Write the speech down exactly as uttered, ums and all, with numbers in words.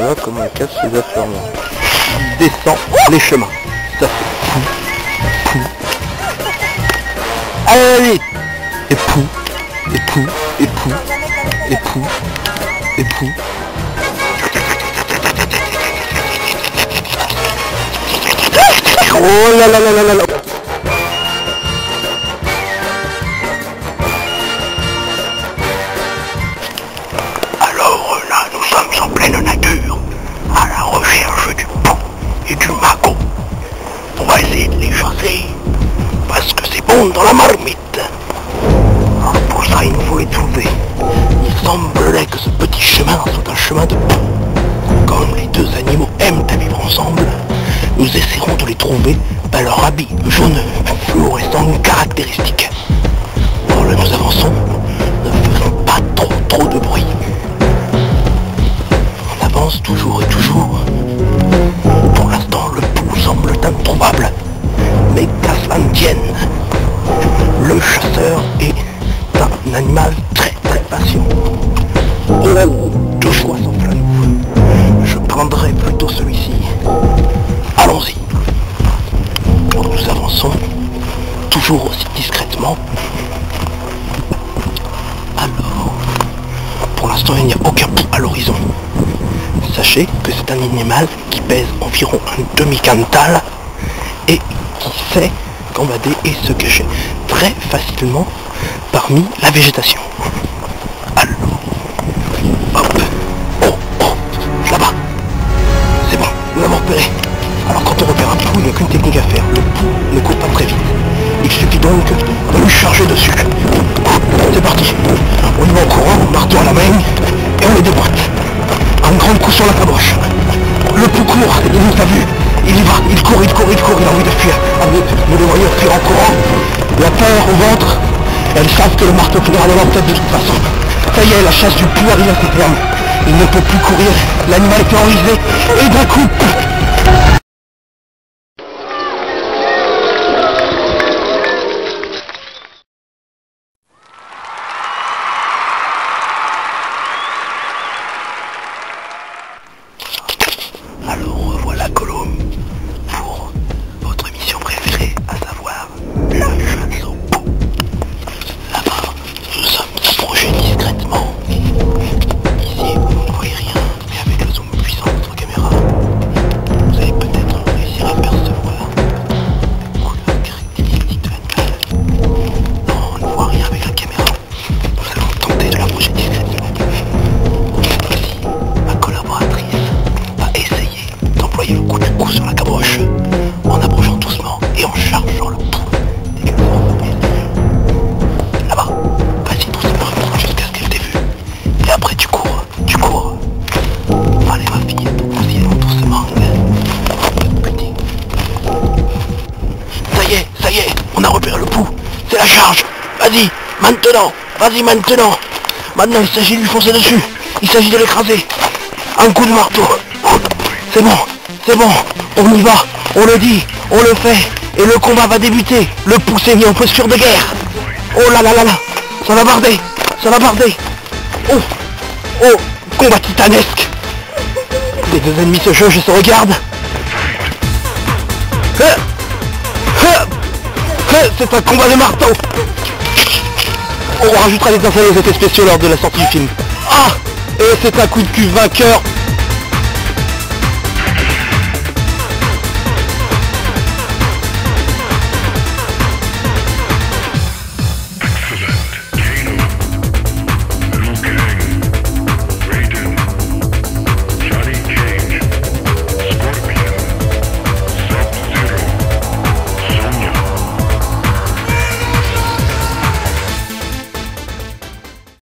Voilà comment il casse ses affaires-là. Il descend les chemins. Ça fait pou, pou. Allez, allez. Et pou, et pou, et pou, et pou, et pou. Oh là là là là là là. Alors là, nous sommes en pleine nature, à la recherche du pou et du magot. On va essayer de les chasser, parce que c'est bon dans la marmite. Alors pour ça, il nous faut les trouver. Il semblerait que ce petit chemin soit un chemin de pou. Comme les deux animaux aiment à vivre ensemble, nous essaierons de les trouver par leur habit jaune fluorescent caractéristique. Alors là, nous avançons, ne faisons pas trop trop de bruit. On avance toujours et toujours. Pour l'instant, le pou semble introuvable. Mais qu'à cela ne tienne, le chasseur est un animal très très patient. Oh, deux choix s'offrent à nous. Je prendrai plutôt celui-ci. Allons-y. Nous avançons toujours aussi discrètement. Alors, pour l'instant, il n'y a aucun pou à l'horizon. Sachez que c'est un animal qui pèse environ un demi-quintal et qui sait gambader et se cacher très facilement parmi la végétation. Alors, hop, oh, oh, là-bas, c'est bon, nous l'avons repéré. Alors quand on repère un pou, il n'y a qu'une technique à faire. Le pou ne court pas très vite. Il suffit donc de lui charger dessus. C'est parti. On y va en courant, marteau à la main, et on les déboîte. Un grand coup sur la caboche. Le pou court, il nous a vu. Il y va, il court, il court, il court, il a envie de fuir. Nous le voyons fuir en courant. La peur au ventre. Elles savent que le marteau finira dans leur tête de toute façon. Ça y est, la chasse du pou arrive à ses termes. Il ne peut plus courir. L'animal est terrorisé. Et d'un coup... Alors voilà Gollum pour votre émission préférée, à savoir la chasse au pou. Là-bas, nous sommes approchés discrètement. Ici, vous ne voyez rien, mais avec le zoom puissant de notre caméra, vous allez peut-être réussir à percevoir la couleur caractéristique de l'animal. Non, on ne voit rien avec la caméra. Nous allons tenter de l'approcher discrètement. Voici ma collaboratrice. Essayer d'employer le coup du coup sur la caboche en approchant doucement et en chargeant le pou. Là-bas, vas-y doucement jusqu'à ce qu'elle t'ait vu. Et après tu cours, tu cours. Allez ma fille, aussi doucement. Petit. Ça y est, ça y est, on a repéré le pou. C'est la charge. Vas-y, maintenant, vas-y maintenant. Maintenant il s'agit de lui foncer dessus. Il s'agit de l'écraser. Un coup de marteau. C'est bon, c'est bon, on y va, on le dit, on le fait, et le combat va débuter. Le pou s'est mis en posture de guerre. Oh là là là là, ça va barder, ça va barder. Oh, oh, combat titanesque. Les deux ennemis se jaugent et se regardent. C'est un combat de marteau. On rajoutera des infos aux effets spéciaux lors de la sortie du film. Ah, et c'est un coup de cul vainqueur